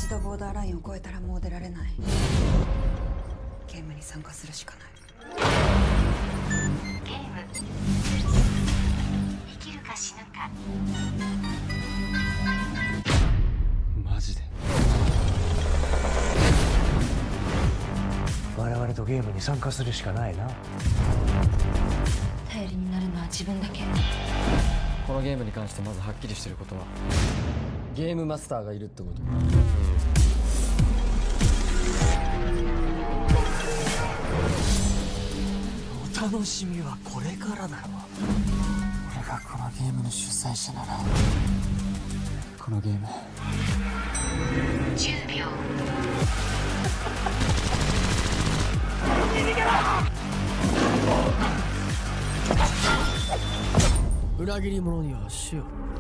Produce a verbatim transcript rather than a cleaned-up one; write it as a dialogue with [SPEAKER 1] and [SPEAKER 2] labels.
[SPEAKER 1] 一度ボーダーラインを越えたらもう出られない。ゲームに参加するしかない。
[SPEAKER 2] ゲーム生きるか死ぬか。
[SPEAKER 3] マジで
[SPEAKER 4] 我々とゲームに参加するしかないな。
[SPEAKER 2] 頼りになるのは自分だけ。
[SPEAKER 3] このゲームに関してまずはっきりしてることはゲームマスターがいるってこと。
[SPEAKER 4] お楽しみはこれからだろ。俺がこのゲームの主催者なら
[SPEAKER 3] このゲーム
[SPEAKER 2] じゅうびょう。
[SPEAKER 4] 裏切り者には死を。